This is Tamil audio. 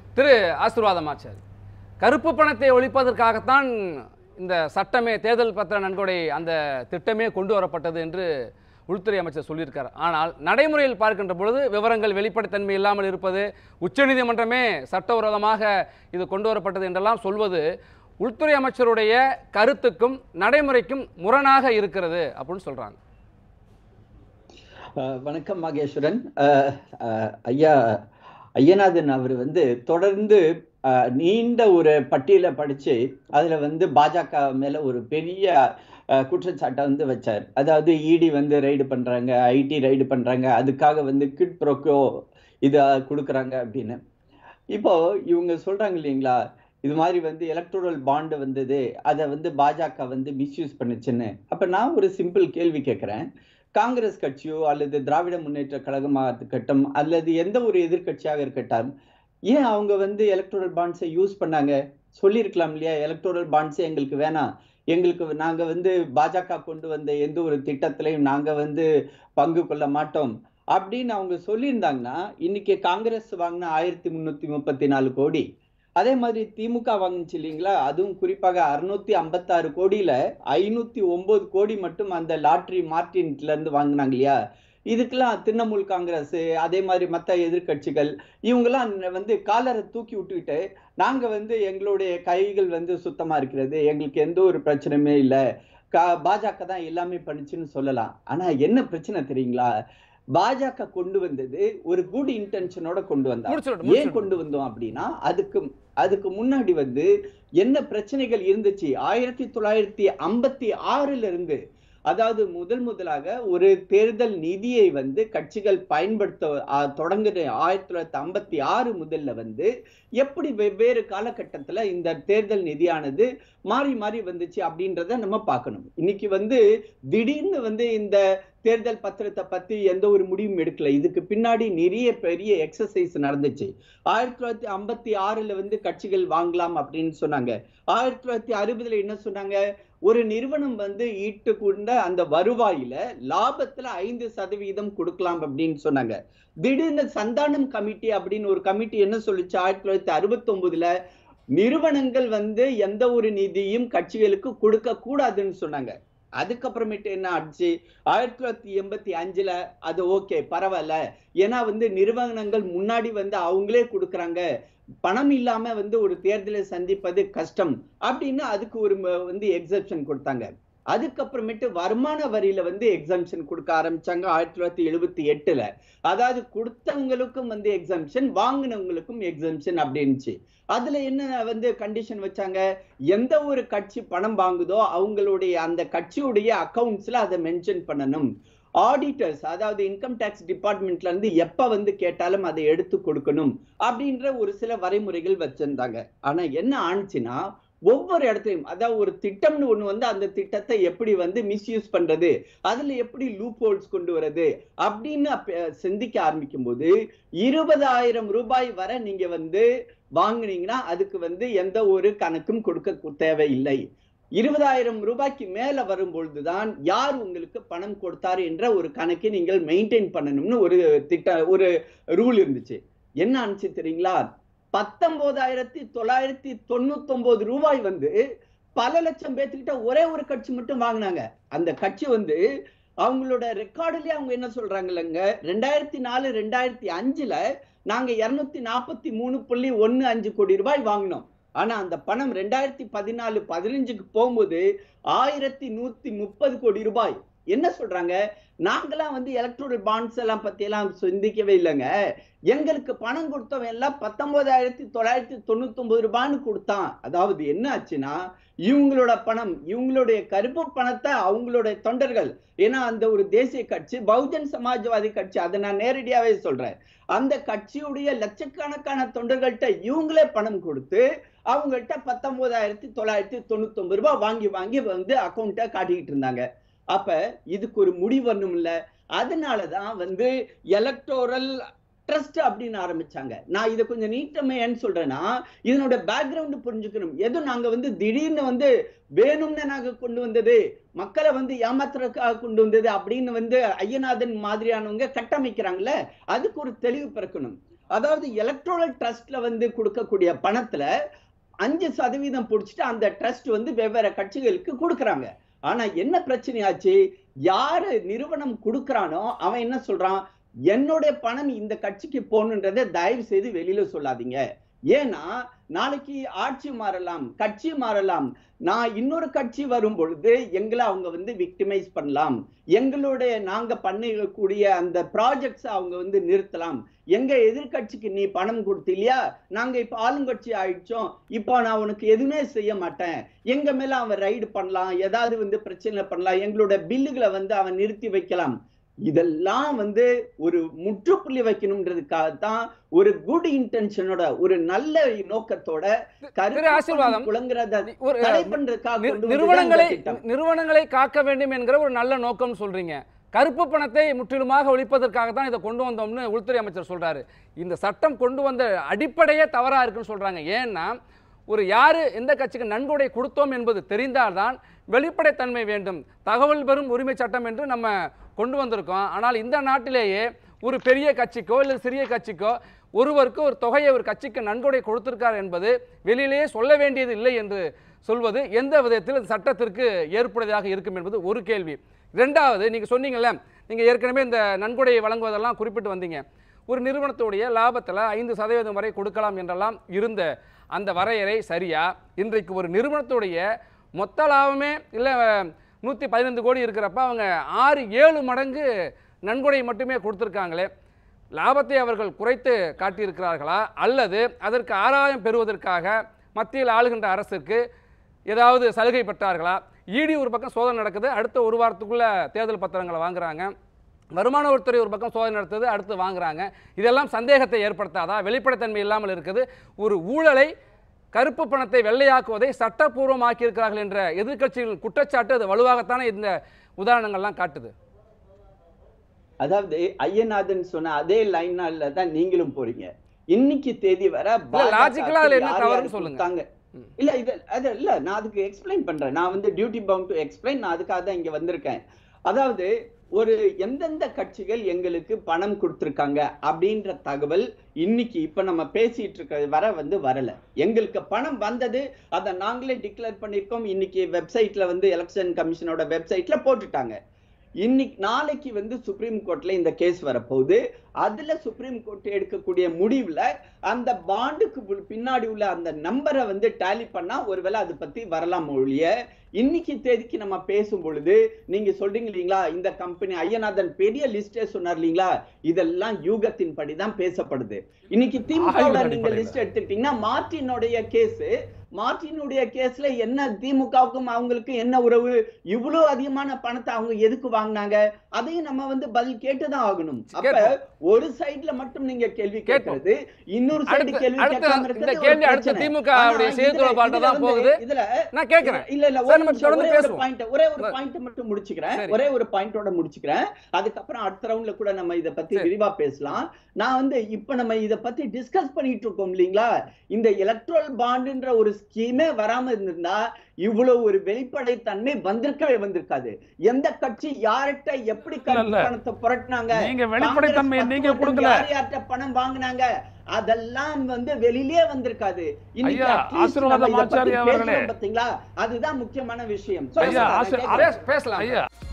திரு ஆசீர்வாதமாச்சாரி, கருப்பு பணத்தை ஒழிப்பதற்காகத்தான் இந்த சட்டமே, தேர்தல் பத்திர நன்கொடை அந்த திட்டமே கொண்டு வரப்பட்டது என்று உள்துறை அமைச்சர் சொல்லியிருக்கார். ஆனால் நடைமுறையில் பார்க்கின்ற பொழுது விவரங்கள் வெளிப்படைத்தன்மை இல்லாமல் இருப்பது, உச்சநீதிமன்றமே சட்டவிரோதமாக இது கொண்டு வரப்பட்டது என்றெல்லாம் சொல்வது உள்துறை அமைச்சருடைய கருத்துக்கும் நடைமுறைக்கும் முரணாக இருக்கிறது அப்படின்னு சொல்றாங்க. வணக்கம் மகேஸ்வரன். ஐயா ஐயநாதன் அவர் தொடர்ந்து நீண்ட ஒரு பட்டியலை படிச்சு அதுல பாஜக மேல ஒரு பெரிய குற்றச்சாட்டை வச்சார். அதாவது இடி ரைடு பண்றாங்க, ஐடி ரைடு பண்றாங்க, அதுக்காக கிட் ப்ரோக்கோ இதை கொடுக்குறாங்க அப்படின்னு. இப்போ இவங்க சொல்றாங்க இல்லைங்களா, இது மாதிரி எலக்டோரல் பாண்டு வந்தது, அதை பாஜக மிஸ்யூஸ் பண்ணுச்சுன்னு. அப்ப நான் ஒரு சிம்பிள் கேள்வி கேட்கிறேன். காங்கிரஸ் கட்சியோ அல்லது திராவிட முன்னேற்ற கழகமாக இருக்கட்டும் அல்லது எந்த ஒரு எதிர்கட்சியாக இருக்கட்டும், ஏன் அவங்க எலக்டோரல் பாண்ட்ஸை யூஸ் பண்ணாங்க? சொல்லியிருக்கலாம் இல்லையா, எலக்டோரல் பாண்ட்ஸே எங்களுக்கு வேணாம், எங்களுக்கு நாங்க பாஜக கொண்டு வந்த எந்த ஒரு திட்டத்திலையும் நாங்க பங்கு கொள்ள மாட்டோம் அப்படின்னு அவங்க சொல்லியிருந்தாங்கன்னா இன்னைக்கு காங்கிரஸ் வாங்கின 1334 கோடி, அதே மாதிரி திமுக வாங்கிச்சு இல்லைங்களா, அதுவும் குறிப்பாக 656 கோடியில 509 கோடி மட்டும் அந்த லாட்ரி மார்டின்ல இருந்து வாங்கினாங்க இல்லையா. இதுக்கெல்லாம் திரிணாமுல் காங்கிரஸ் அதே மாதிரி மற்ற எதிர்கட்சிகள் இவங்கெல்லாம் காலரை தூக்கி விட்டுக்கிட்டு நாங்க எங்களுடைய கைகள் சுத்தமா இருக்கிறது, எங்களுக்கு எந்த ஒரு பிரச்சனையுமே இல்லை, பாஜக தான் எல்லாமே பண்ணுச்சுன்னு சொல்லலாம். ஆனா என்ன பிரச்சனை தெரியுங்களா, பாஜக கொண்டு வந்தது ஒரு குட் இன்டென்ஷனோட கொண்டு வந்தாங்க. ஏன் கொண்டு வந்தோம் அப்படின்னா அதுக்கு முன்னாடி என்ன பிரச்சனைகள் இருந்துச்சு. 1956 இருந்து, அதாவது முதலாக ஒரு தேர்தல் நிதியை கட்சிகள் பயன்படுத்த தொடங்குற 1956 முதல்ல எப்படி வெவ்வேறு காலகட்டத்துல இந்த தேர்தல் நிதியானது மாறி மாறி வந்துச்சு அப்படின்றத நம்ம பார்க்கணும். இன்னைக்கு திடீர்னு இந்த தேர்தல் பத்திரத்தை பத்தி எந்த ஒரு முடிவும் எடுக்கல. இதுக்கு பின்னாடி நிறைய பெரிய எக்ஸசைஸ் நடந்துச்சு. 1956 கட்சிகள் வாங்கலாம் அப்படின்னு சொன்னாங்க. 1960 என்ன சொன்னாங்க, ஒரு நிறுவனம் ஈட்டு கொண்ட அந்த வருவாயில லாபத்துல 5% கொடுக்கலாம் அப்படின்னு சொன்னாங்க. திடீர்னு சந்தானம் கமிட்டி அப்படின்னு ஒரு கமிட்டி என்ன சொல்லுச்சு, 1969 நிறுவனங்கள் எந்த ஒரு நிதியும் கட்சிகளுக்கு கொடுக்க கூடாதுன்னு சொன்னாங்க. அதுக்கப்புறமேட்டு என்ன ஆச்சு, 1985 அது ஓகே பரவாயில்ல, ஏன்னா நிறுவனங்கள் முன்னாடி அவங்களே கொடுக்குறாங்க, பணம் இல்லாம ஒரு தேர்தலை சந்திப்பது கஷ்டம் அப்படின்னு அதுக்கு ஒரு எக்ஸப்ஷன் கொடுத்தாங்க. அதுக்கப்புறமேட்டு வருமான வரியில எக்ஸம்ஷன் கொடுக்க ஆரம்பிச்சாங்க 1978. அதாவது கொடுத்தவங்களுக்கும் எக்ஸம்ஷன், வாங்கினவங்களுக்கும் எக்ஸம்ஷன் அப்படின்னுச்சு. அதுல என்ன கண்டிஷன் வச்சாங்க, எந்த ஒரு கட்சி பணம் வாங்குதோ அவங்களுடைய அந்த கட்சியுடைய அக்கவுண்ட்ஸ்ல அதை மென்ஷன் பண்ணணும். ஆடிட்டர்ஸ், அதாவது இன்கம் டாக்ஸ் டிபார்ட்மெண்ட்ல இருந்து எப்ப கேட்டாலும் அதை எடுத்து கொடுக்கணும் அப்படின்ற ஒரு சில வரைமுறைகள் வச்சிருந்தாங்க. ஆனா என்ன ஆனிச்சுன்னா, ஒவ்வொரு இடத்துலையும் அதாவது ஒரு திட்டம்னு ஒண்ணு அந்த திட்டத்தை எப்படி மிஸ்யூஸ் பண்றது, அதுல எப்படி லூப் ஹோல்ஸ் கொண்டு வர்றது அப்படின்னு சிந்திக்க ஆரம்பிக்கும் போது 20,000 ரூபாய் வரை நீங்க வாங்குனீங்கன்னா அதுக்கு எந்த ஒரு கணக்கும் கொடுக்க தேவையில்லை. 20,000 ரூபாய்க்கு மேல வரும்பொழுதுதான் யார் உங்களுக்கு பணம் கொடுத்தாரு என்ற ஒரு கணக்கை நீங்கள் மெயின்டைன் பண்ணணும்னு ஒரு ரூல் இருந்துச்சு. என்ன ஆனிச்சு தெரியுங்களா, 19,999 ரூபாய் பல லட்சம் பேர்த்துக்கிட்ட ஒரே ஒரு கட்சி மட்டும் வாங்கினாங்க. அந்த கட்சி அவங்களோட ரெக்கார்டுலயே அவங்க என்ன சொல்றாங்கல்லங்க, 2004 2005 நாங்க 243.15 கோடி ரூபாய் வாங்கினோம். ஆனா அந்த பணம் 2014-15 போகும்போது 1130 கோடி ரூபாய். என்ன சொல்றாங்க, நாங்கெல்லாம் எலக்ட்ரல் பாண்ட்ஸ் எல்லாம் பத்தி எல்லாம் சிந்திக்கவே இல்லைங்க, எங்களுக்கு பணம் கொடுத்தவன் எல்லாம் 19,999 ரூபான்னு கொடுத்தான். அதாவது என்ன ஆச்சுன்னா, இவங்களோட பணம், இவங்களுடைய கருப்பு பணத்தை அவங்களுடைய தொண்டர்கள், ஏன்னா அந்த ஒரு தேசிய கட்சி பகுஜன் சமாஜ்வாதி கட்சி, அதை நான் நேரடியாவே சொல்றேன், அந்த கட்சியுடைய லட்சக்கணக்கான தொண்டர்கள்ட்ட இவங்களே பணம் கொடுத்து அவங்கள்ட்ட 19,999 ரூபாய் வாங்கி அக்கௌண்ட்டை காட்டிக்கிட்டு இருந்தாங்க. அப்ப இதுக்கு ஒரு முடிவு வரணும் இல்ல. அதனாலதான் எலக்டோரல் ட்ரஸ்ட் அப்படின்னு ஆரம்பிச்சாங்க. நான் இதை கொஞ்சம் நீட்டமைன்னு சொல்றேன்னா, இதனோட பேக்ரவுண்ட் புரிஞ்சுக்கணும். எதுவும் நாங்க திடீர்னு வேணும்னு நாங்க கொண்டு வந்தது, மக்களை ஏமாத்துறதுக்காக கொண்டு வந்தது அப்படின்னு ஐயநாதன் மாதிரியானவங்க கட்டமைக்கிறாங்கல்ல, அதுக்கு ஒரு தெளிவு பிறக்கணும். அதாவது எலக்ட்ரல் ட்ரஸ்ட்ல வந்து கொடுக்கக்கூடிய பணத்துல 5% பிடிச்சிட்டு அந்த ட்ரஸ்ட் வந்து வெவ்வேறு கட்சிகளுக்கு கொடுக்கறாங்க. ஆனா என்ன பிரச்சனை ஆச்சு, யாரு நிறுவனம் கொடுக்கறானோ அவன் என்ன சொல்றான், என்னுடைய பணம் இந்த கட்சிக்கு போகணுன்றதை தயவு செய்து வெளியில சொல்லாதீங்க. ஏன்னா நாளைக்கு ஆட்சி மாறலாம், கட்சி மாறலாம், நான் இன்னொரு கட்சி வரும் பொழுது எங்களை அவங்க வந்து விக்டிமைஸ் பண்ணலாம், எங்களுடைய நாங்க பண்ணக்கூடிய அந்த ப்ராஜெக்ட்ஸ் அவங்க வந்து நிறுத்தலாம், எங்க எதிர்கட்சிக்கு நீ பணம் கொடுத்தியா, நாங்க இப்ப ஆளுங்கட்சி ஆயிடுச்சோம், இப்போ நான் உனக்கு எதுவுமே செய்ய மாட்டேன், எங்க மேல அவன் ரைடு பண்ணலாம், ஏதாவது வந்து பிரச்சனை பண்ணலாம், எங்களோட பில்லுகளை வந்து அவன் நிறுத்தி வைக்கலாம். இதெல்லாம் வந்து ஒரு முற்றுப்புள்ளி வைக்கணும்ன்றதுக்காக தான் ஒரு குட் இன்டென்ஷனோட ஒரு நல்ல நோக்கத்தோட நிறுவனங்களை காக்க வேண்டும் என்கிற ஒரு நல்ல நோக்கம் சொல்றீங்க. கருப்பு பணத்தை முற்றிலுமாக ஒழிப்பதற்காக தான் இதை கொண்டு வந்தோம்னு உள்துறை அமைச்சர் சொல்றாரு. இந்த சட்டம் கொண்டு வந்த அடிப்படையே தவறா இருக்குன்னு சொல்றாங்க. ஏன்னா ஒரு யாரு எந்த கட்சிக்கு நன்கொடை கொடுத்தோம் என்பது தெரிந்தால்தான் வெளிப்படைத்தன்மை வேண்டும். தகவல் பெறும் உரிமை சட்டம் என்று நம்ம கொண்டு வந்திருக்கோம். ஆனால் இந்த நாட்டிலேயே ஒரு பெரிய கட்சிக்கோ இல்லை சிறிய கட்சிக்கோ ஒருவருக்கு ஒரு தொகையை ஒரு கட்சிக்கு நன்கொடை கொடுத்திருக்கார் என்பது வெளியிலேயே சொல்ல வேண்டியது இல்லை என்று சொல்வது எந்த விதத்தில் சட்டத்திற்கு ஏற்புடையதாக இருக்கும் என்பது ஒரு கேள்வி. இரண்டாவது, நீங்க சொன்னீங்கல்ல, நீங்க ஏற்கனவே இந்த நன்கொடையை வழங்குவதெல்லாம் குறிப்பிட்டு வந்தீங்க. ஒரு நிறுவனத்துடைய லாபத்தில் 5% வரை கொடுக்கலாம் என்றெல்லாம் இருந்த அந்த வரையறை சரியா? இன்றைக்கு ஒரு நிறுவனத்துடைய மொத்த லாபமே இல்லை 115 கோடி இருக்கிறப்ப அவங்க 6-7 மடங்கு நன்கொடை மட்டுமே கொடுத்துருக்காங்களே, லாபத்தை அவர்கள் குறைத்து காட்டியிருக்கிறார்களா அல்லது அதற்கு ஆதாயம் பெறுவதற்காக மத்தியில் ஆளுகின்ற அரசுக்கு ஏதாவது சலுகை பெற்றார்களா? இடி ஒரு பக்கம் சோதனை நடக்குது, அடுத்த ஒரு வாரத்துக்குள்ள தேர்தல் பத்திரங்களை வாங்குறாங்க. வருமான வரித்துறை ஒரு பக்கம் சோதனை நடத்துது, அடுத்து வாங்குறாங்க. இதெல்லாம் சந்தேகத்தை ஏற்படுத்தாதா? வெளிப்படைத்தன்மை இல்லாமல் இருக்குது. ஒரு ஊழலை, கருப்பு பணத்தை வெள்ளையாக்குவதை சட்டப்பூர்வமாக்கி இருக்கிறார்கள் என்ற எதிர்க்கட்சிகளின் குற்றச்சாட்டு அது வலுவாகத்தானே இந்த உதாரணங்கள்லாம் காட்டுது. அதாவது ஐயநாதன் சொன்ன அதே லைனால தான் நீங்களும் போறீங்க. இன்னைக்கு தேதி வர லாஜிக்கலா அதுல என்ன தவறுன்னு சொல்லுங்க. இல்ல இது அது இல்ல, நான் அதுக்கு எக்ஸ்பிளைன் பண்றேன். நான் வந்து டியூட்டி பவுண்ட் டு எக்ஸ்பிளைன். நான் அதுக்காக தான் இங்க வந்திருக்கேன். அதாவது ஒரு எந்தெந்த கட்சிகள் எங்களுக்கு பணம் கொடுத்திருக்காங்க அப்படின்ற தகவல் இன்னைக்கு இப்ப நம்ம பேசிட்டு இருக்க வர வந்து வரல. எங்களுக்கு பணம் வந்தது, அதை நாங்களே டிக்ளேர் பண்ணிருக்கோம். இன்னைக்கு வெப்சைட்ல வந்து எலெக்ஷன் கமிஷனோட வெப்சைட்ல போட்டுட்டாங்க. இன்னைக்கு நாளைக்கு வந்து சுப்ரீம் கோர்ட்ல இந்த கேஸ் வரப்போகுது. அதுல சுப்ரீம் கோர்ட் எடுக்கக்கூடிய முடிவுல அந்த பாண்டுக்கு பின்னாடி உள்ள அந்த நம்பரை வந்து டேலி பண்ணா ஒருவேளை அதை பத்தி வரலாம் ஒழிய, இன்னைக்கு தேதிக்கு நம்ம பேசும் பொழுது நீங்க சொல்றீங்க இல்லீங்களா, இந்த கம்பெனி ஐயநாதன் பெரிய லிஸ்டே சொன்னார் இல்லீங்களா, இதெல்லாம் யூகத்தின் படிதான் பேசப்படுது. இன்னைக்கு திமுக நீங்க லிஸ்ட் எடுத்துக்கிட்டீங்கன்னா மார்டினுடைய கேஸ்ல என்ன திமுகவுக்கும் அவங்களுக்கு என்ன உறவு, இவ்வளவு அதிகமான பணத்தை அவங்க எதுக்கு வாங்கினாங்க, அதையும் நம்ம வந்து பதில் கேட்டுதான் ஆகணும். அப்ப ஒரு சைடுல மட்டும் நீங்க கேள்வி கேட்கிறது, இன்னொரு சைடு கேள்வி கேட்காம இருக்கிறது அடுத்த திமுக செய்தியோட பாட்டு தான் போகுது. இதுல நான் கேக்குறேன், இல்ல ஒரே ஒரு பாயிண்ட் மட்டும் முடிச்சுக்கிறேன், ஒரே ஒரு பாயிண்டோட முடிச்சுக்கிறேன். அதுக்கப்புறம் அடுத்த ரவுண்ட்ல கூட நம்ம இத பத்தி விரிவா பேசலாம். நான் வந்து இப்ப நம்ம இத பத்தி டிஸ்கஸ் பண்ணிட்டு இருக்கோம் இல்லீங்களா, இந்த எலக்ட்ரல் பாண்டுன்ற ஒரு ஸ்கீமே வராம இருந்திருந்தா இவ்வளவு ஒரு வெளிப்படை தன்மை வந்திருக்காது. எந்த கட்சி யார்கிட்ட எப்படி பணத்தை புரட்டினாங்க, நீங்க வெளிப்படை தன்மையை நீங்க கொடுக்கல, யார்கிட்ட பணம் வாங்கினாங்க, அதெல்லாம் வந்து வெளியிலே வந்திருக்காது. பாத்தீங்களா, அதுதான் முக்கியமான விஷயம். பேசலாம் ஐயா.